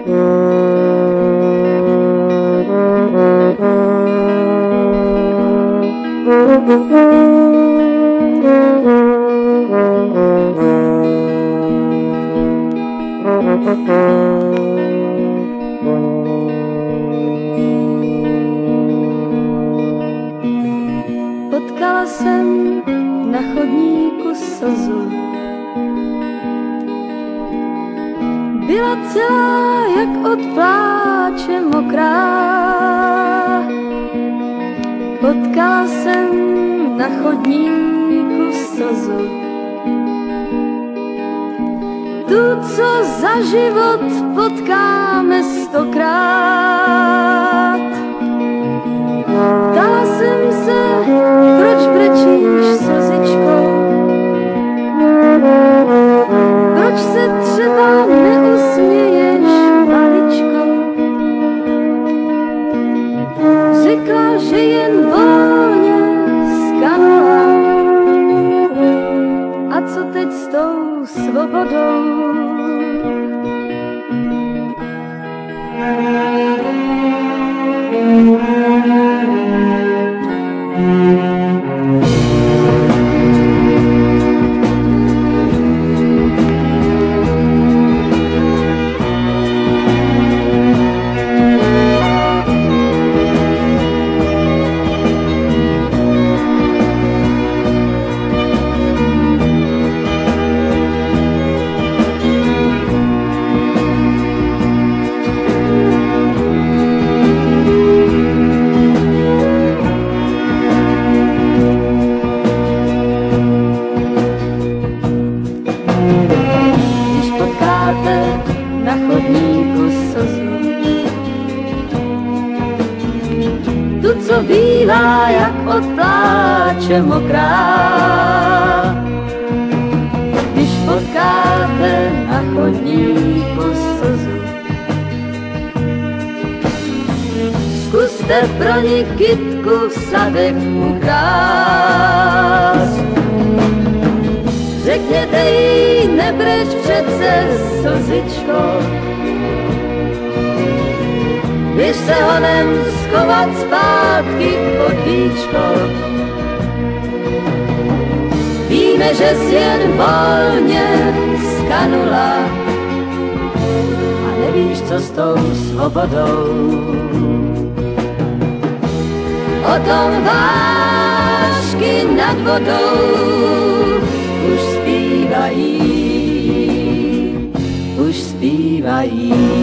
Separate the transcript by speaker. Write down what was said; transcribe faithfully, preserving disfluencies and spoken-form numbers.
Speaker 1: Potkala jsem na chodníku slzu, byla celá jak od pláče mokrá. Potkala jsem na chodníku slzu, tu, co za život potkáme stokrát. Ptala jsem se, proč brečíš, slzičko? Proč se třeba neusměješ, maličko? Řekla, že jen volně skanula. A co teď s tou svobodou? Na chodníku slzu, tu, co bývá jak od pláče mokrá. Když potkáte na chodníku slzu, zkuste pro ní kytku v sadech ukrást. Řekněte jí, nebreč přece, slzičko, běž se honem schovat zpátky pod víčko. Víme, že jsi jen volně skanula a nevíš, co s tou svobodou. O tom vášky nad vodou už zpívají, už zpívají.